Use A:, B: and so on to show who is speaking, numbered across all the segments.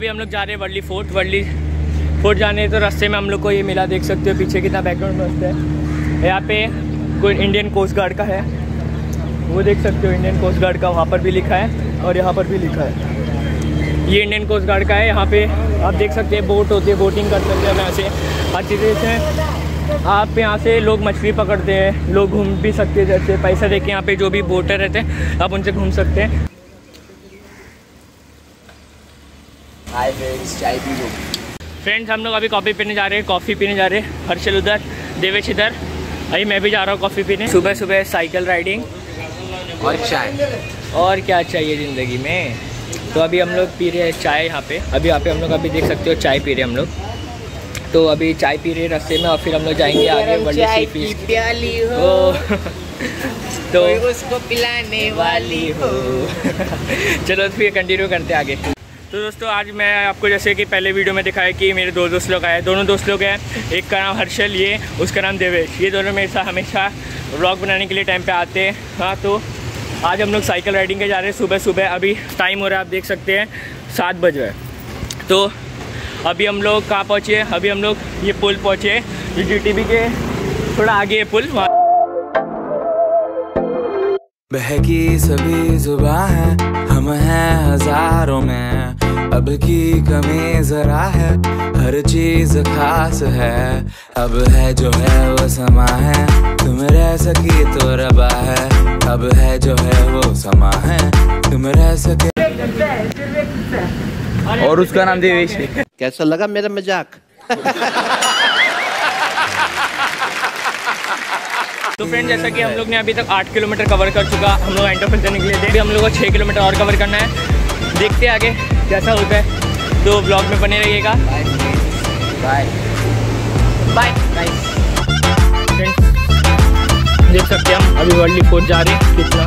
A: अभी हम लोग जा रहे हैं वर्ली फोर्ट जाने, तो रास्ते में हम लोग को ये मिला, देख सकते हो पीछे कितना बैकग्राउंड मस्त है। यहाँ पे कोई इंडियन कोस्ट गार्ड का है, वो देख सकते हो इंडियन कोस्ट गार्ड का, वहाँ पर भी लिखा है और यहाँ पर भी लिखा है। ये इंडियन कोस्ट गार्ड का है। यहाँ पे आप देख सकते हैं बोट होती है, बोटिंग कर सकते हैं यहाँ से। हर चीज़ें से आप यहाँ से लोग मछली पकड़ते हैं, लोग घूम भी सकते हैं, जैसे पैसा दे के यहाँ पे जो भी बोटर रहते हैं आप उनसे घूम सकते हैं।
B: चाय पी लो
A: फ्रेंड्स, हम लोग अभी कॉफ़ी पीने जा रहे हैं, हर्षल उधर, देवेश इधर, अभी मैं भी जा रहा हूँ कॉफ़ी पीने। सुबह सुबह साइकिल राइडिंग
B: और चाय, और
A: क्या चाहिए ज़िंदगी में। तो अभी हम लोग पी रहे हैं चाय यहाँ पे हम लोग अभी देख सकते हो चाय पी रहे हैं हम लोग। तो अभी चाय पी रहे हैं रास्ते में, और फिर हम लोग जाएंगे आगे वर्ली सी फीस्ट।
B: प्याली हो
A: तो
B: उसको पिलाने वाली हो।
A: चलो फिर कंटिन्यू करते आगे। तो दोस्तों, आज मैं आपको जैसे कि पहले वीडियो में दिखाया कि मेरे दो दोस्त लोग आए, दोनों दोस्त लोग हैं, एक का नाम हर्षल, ये उसका नाम देवेश। ये दोनों मेरे साथ हमेशा व्लॉग बनाने के लिए टाइम पे आते हैं। हाँ, तो आज हम लोग साइकिल राइडिंग के जा रहे हैं सुबह सुबह। अभी टाइम हो रहा है, आप देख सकते हैं 7 बज रहे हैं। तो अभी हम लोग कहाँ पहुँचे? अभी हम लोग ये पुल पहुँचे, ये GTB के थोड़ा आगे है पुल। वहाँ
C: बहकी सभी जुबां है, हम हैं हजारों में, अब की कमी जरा है, हर चीज खास है, अब है जो है वो समा है, तुम रह सकी तो रबा है, अब है जो है वो समा है, तुम रह सके।
B: और उसका नाम देवेश है। कैसा लगा मेरा मजाक?
A: तो फ्रेंड, जैसा कि हम लोग ने अभी तक 8 किलोमीटर कवर कर चुका, हम लोग एंड ऑफ से निकले थे। अभी हम लोग को 6 किलोमीटर और कवर करना है, देखते हैं आगे कैसा होता है। तो ब्लॉग में बने रहिएगा।
B: Bye bye bye.
A: देख सकते हैं हम अभी वर्ली फोर्ट जा रहे हैं। कितना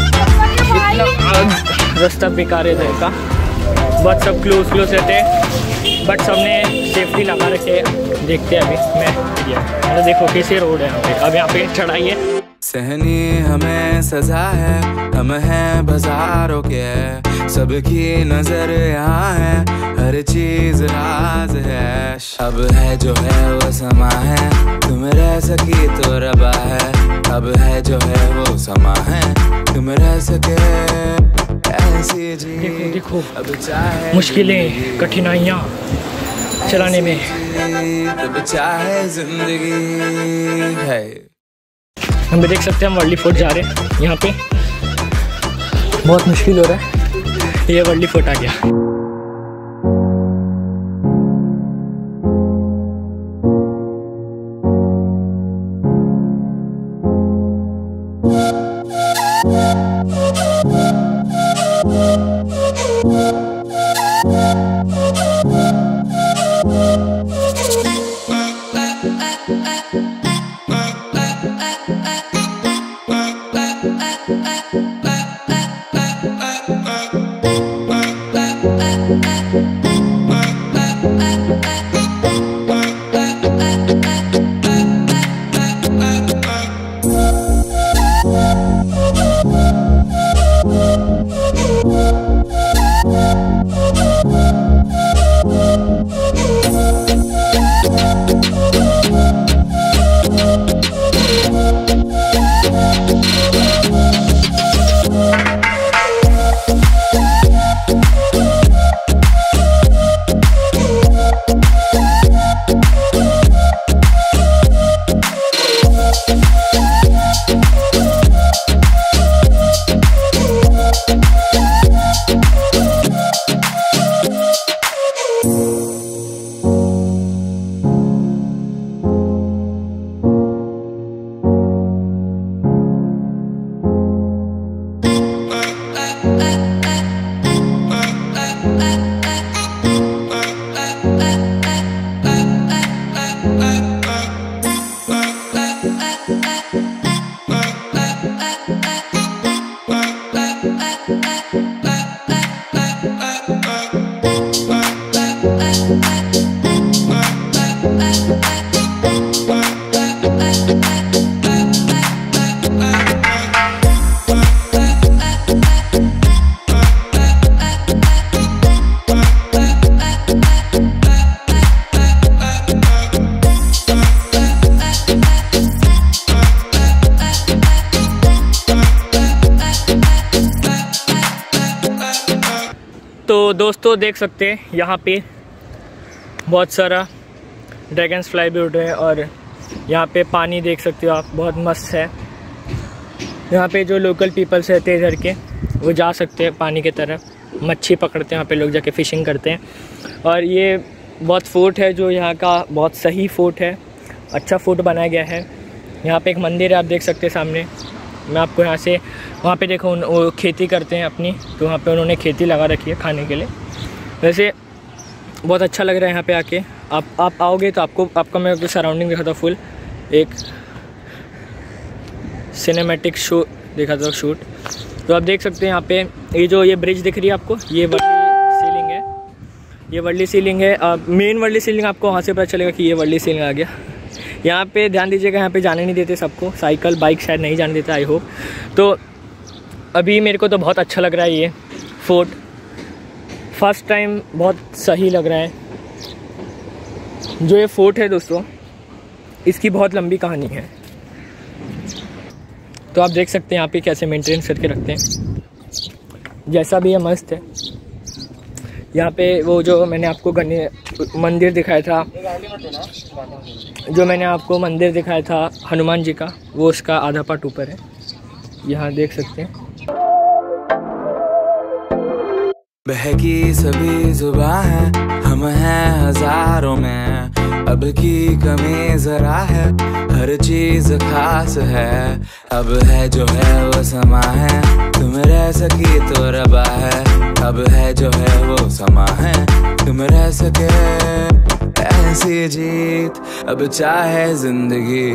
A: रास्ता बेकार है का, बट सब क्लोज रहते हैं, बट सबने सेफ्टी लगा रखे है। देखते हैं अभी मैं देखो कैसे रोड है यहाँ पे। अब यहाँ पे चढ़ाई है,
C: सहनी हमें सजा है, हम हैं बाजारों के, सबकी नजर यहाँ है, हर चीज राज है, अब है जो है वो समा है, तुम रह सकी तो रबा है, अब है जो है वो समा है, तुम रह सके ऐसी जी।
A: देखो अब मुश्किलें कठिनाइयाँ चलाने में,
C: तब चाहे जिंदगी है।
A: हम भी देख सकते हैं हम वर्ली फोर्ट जा रहे हैं। यहाँ पे बहुत मुश्किल हो रहा है, ये वर्ली फोर्ट आ गया। दोस्तों देख सकते हैं यहाँ पे बहुत सारा ड्रैगन्स फ्लाई भी उड़ रहे हैं और यहाँ पे पानी देख सकते हो आप, बहुत मस्त है। यहाँ पे जो लोकल पीपल्स रहते हैं इधर के, वो जा सकते हैं पानी की तरफ, मच्छी पकड़ते हैं, यहाँ पे लोग जाके फ़िशिंग करते हैं। और ये बहुत फोर्ट है जो यहाँ का बहुत सही फोर्ट है, अच्छा फोर्ट बनाया गया है। यहाँ पे एक मंदिर है, आप देख सकते हैं सामने। मैं आपको यहाँ से, वहाँ पे देखो वो खेती करते हैं अपनी, तो वहाँ पे उन्होंने खेती लगा रखी है खाने के लिए। वैसे बहुत अच्छा लग रहा है यहाँ पे आके। आप आओगे तो आपका मैं सराउंडिंग दिखाता हूँ फुल, एक सिनेमैटिक शो दिखाता हूँ शूट। तो आप देख सकते हैं यहाँ पे ये ब्रिज दिख रही है आपको, ये वर्ली सीलिंग है, ये वर्ली सीलिंग है। मेन वर्ली सीलिंग आपको वहाँ से पता चलेगा कि ये वर्ली सीलिंग आ गया। यहाँ पे ध्यान दीजिएगा, यहाँ पे जाने नहीं देते सबको, साइकिल बाइक शायद नहीं जाने देता आई होप। तो अभी मेरे को तो बहुत अच्छा लग रहा है ये फोर्ट, फर्स्ट टाइम बहुत सही लग रहा है। जो ये फोर्ट है दोस्तों, इसकी बहुत लंबी कहानी है। तो आप देख सकते हैं यहाँ पे कैसे मेंटेनेंस करके रखते हैं, जैसा भी है मस्त है। यहाँ पे वो जो मैंने आपको मंदिर दिखाया था, हनुमान जी का, वो उसका आधा पार्ट ऊपर है, यहाँ देख सकते हैं।
C: बहकी सभी जुबां है, हम हैं हजारों में, अब की कमी जरा है, हर चीज खास है। अब है जो है वो समा है, तुम रह सकी तो रबा है। अब है जो है वो समा है, तुम रह सके ऐसी जीत, अब चाहे जिंदगी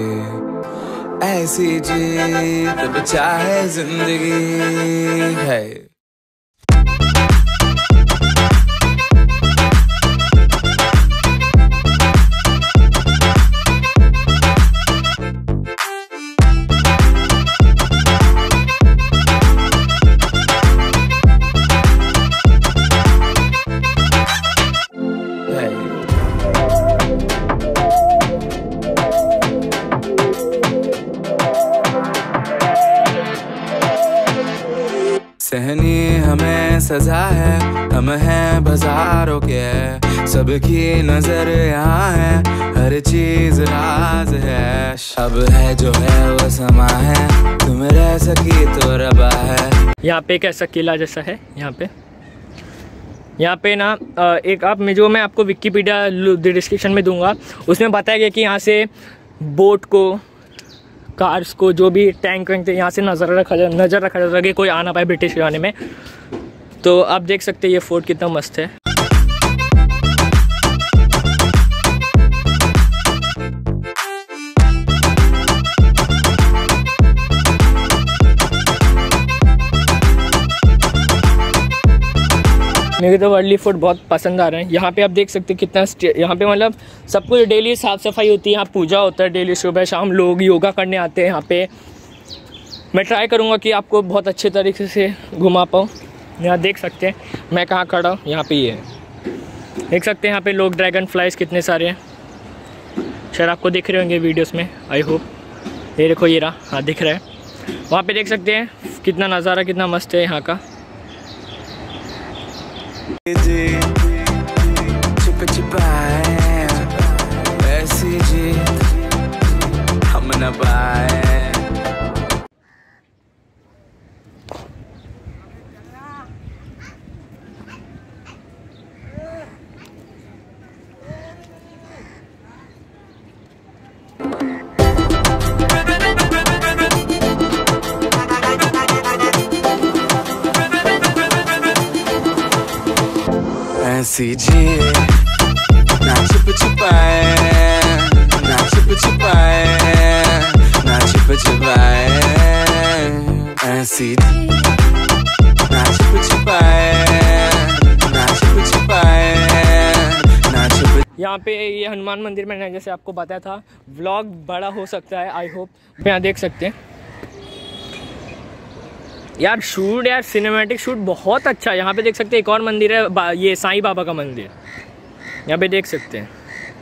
C: ऐसी जीत, अब चाहे जिंदगी है। सहनी हमें सजा है, हम हैं बाजारों के, सबकी नजर यहाँ है, हर चीज राज है। अब है जो है वो समा है, तुम रह सकी तो रबा है।
A: यहाँ पे एक ऐसा किला जैसा है, यहाँ पे ना एक मैं आपको विकिपीडिया डिस्क्रिप्शन में दूंगा, उसमें बताया गया कि यहाँ से बोट को, कार्स को, जो भी टैंक वैंक थे, यहाँ से नज़र रखा जाता कि कोई आ ना पाए ब्रिटिश ज़माने में। तो आप देख सकते हैं ये फोर्ट कितना मस्त है। मेरे तो वर्ली फोर्ट बहुत पसंद आ रहे हैं। यहाँ पे आप देख सकते हैं कितना यहाँ पे मतलब सब कुछ डेली साफ़ सफाई होती है, यहाँ पूजा होता है डेली, सुबह शाम लोग योगा करने आते हैं यहाँ पे। मैं ट्राई करूँगा कि आपको बहुत अच्छे तरीके से घुमा पाऊँ। यहाँ देख सकते हैं मैं कहाँ खड़ा हूँ, यहाँ पे ये है, देख सकते हैं यहाँ पे लोग, ड्रैगन फ्लाइज कितने सारे हैं, शायद आपको दिख रहे होंगे वीडियोस में आई होप। ये देखो ये रहा, हाँ दिख रहा है। वहाँ पे देख सकते हैं कितना नज़ारा, कितना मस्त है यहाँ का।
C: ऐसी जीत हम न पाए। ऐसी जीत ना छुप छुपाए, ना छुप छुपाए, ना छुप छुपाए। ऐसी ना छुप छुपाए, ना छुप छुपाए, ना छुप।
A: यहाँ पे ये हनुमान मंदिर में जैसे आपको बताया था, व्लॉग बड़ा हो सकता है आई होप। यहाँ देख सकते हैं यार शूट, यार सिनेमैटिक शूट बहुत अच्छा है। यहाँ पे देख सकते हैं एक और मंदिर है, ये साईं बाबा का मंदिर, यहाँ पे देख सकते हैं।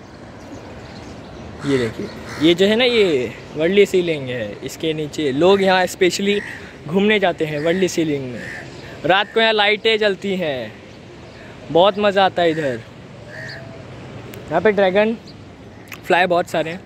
A: ये देखिए, ये जो है ना ये वर्ली सीलिंग है, इसके नीचे लोग यहाँ स्पेशली घूमने जाते हैं वर्ली सीलिंग में। रात को यहाँ लाइटें जलती हैं बहुत मज़ा आता है इधर। यहाँ पे ड्रैगन फ्लाई बहुत सारे हैं।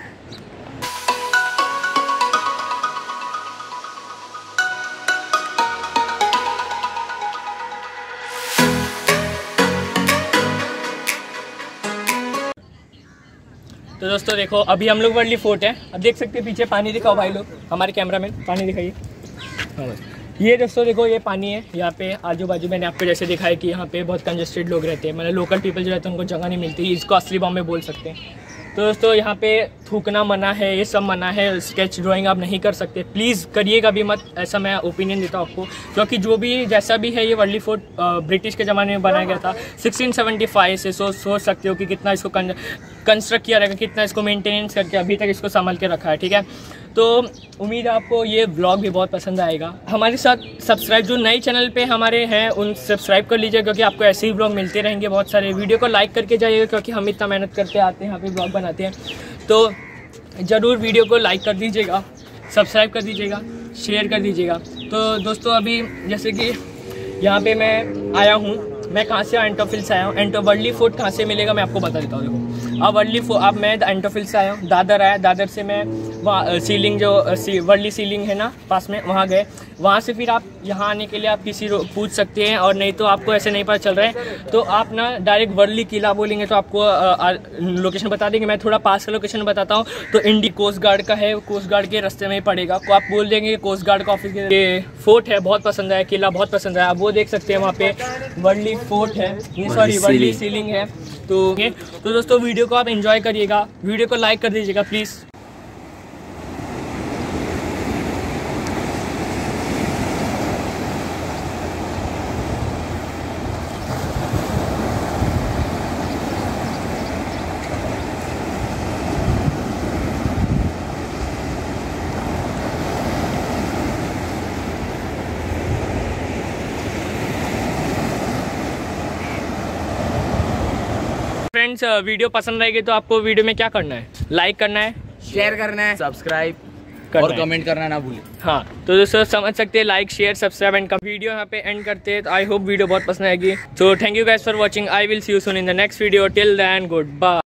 A: तो दोस्तों देखो अभी हम लोग वर्ली फोर्ट है। अब देख सकते हैं पीछे पानी दिखाओ भाई लोग, हमारे कैमरा में पानी दिखाइए। हाँ बस ये दोस्तों देखो ये पानी है। यहाँ पे आजू बाजू मैंने आपको जैसे दिखाया कि यहाँ पे बहुत कंजेस्टेड लोग रहते हैं, मतलब लोकल पीपल जो रहते हैं उनको जगह नहीं मिलती, इसको असली बॉम्बे बोल सकते हैं। तो दोस्तों यहाँ पे थूकना मना है, ये सब मना है, स्केच ड्राइंग आप नहीं कर सकते, प्लीज़ करिएगा भी मत, ऐसा मैं ओपिनियन देता हूँ आपको। क्योंकि जो भी जैसा भी है ये वर्ली फोर्ट ब्रिटिश के ज़माने में बनाया गया था 1675 से। सोच सकते हो कि कितना इसको कंस्ट्रक्ट किया रहेगा, कितना इसको मेंटेनेंस करके अभी तक इसको संभाल के रखा है, ठीक है। तो उम्मीद है आपको ये व्लॉग भी बहुत पसंद आएगा। हमारे साथ सब्सक्राइब जो नए चैनल पे हमारे हैं उन सब्सक्राइब कर लीजिए, क्योंकि आपको ऐसे ही व्लॉग मिलते रहेंगे बहुत सारे। वीडियो को लाइक करके जाइएगा, क्योंकि हम इतना मेहनत करके आते हैं यहाँ पे व्लॉग बनाते हैं। तो ज़रूर वीडियो को लाइक कर दीजिएगा, सब्सक्राइब कर दीजिएगा, शेयर कर दीजिएगा। तो दोस्तों अभी जैसे कि यहाँ पे मैं आया हूँ, मैं कहाँ से एंटोफिल से आया हूँ। वर्ली फोर्ट कहाँ से मिलेगा मैं आपको बता देता हूँ। देखो अब मैं एंटोफिल से आया हूँ, दादर आया, दादर से मैं वहाँ सीलिंग जो वर्ली सीलिंग है ना पास में, वहाँ गए। वहाँ से फिर आप यहाँ आने के लिए आप किसी पूछ सकते हैं, और नहीं तो आपको ऐसे नहीं पता चल रहा है तो आप ना डायरेक्ट वर्ली किला बोलेंगे तो आपको लोकेशन बता देंगे। मैं थोड़ा पास का लोकेशन बताता हूँ। तो इंडी कोस्ट गार्ड का है, कोस्ट गार्ड के रास्ते में ही पड़ेगा। तो आप बोल देंगे कोस्ट गार्ड का ऑफिस के फोर्ट है, बहुत पसंद आया, किला बहुत पसंद आया। आप वो देख सकते हैं वहाँ पे वर्ली फोर्ट है, सॉरी वर्ली सीलिंग है। तो दोस्तों वीडियो को आप एंजॉय करिएगा, वीडियो को लाइक कर दीजिएगा प्लीज़। फ्रेंड्स वीडियो पसंद आएगी तो आपको वीडियो में क्या करना है, लाइक करना है,
B: शेयर करना है, सब्सक्राइब और कमेंट करना ना भूलें।
A: हाँ तो दोस्तों समझ सकते हैं, like share subscribe and video यहाँ पे एंड करते हैं। तो आई होप वीडियो बहुत पसंद आएगी। So thank you guys for watching, I will see you soon in the next video. Till then good bye.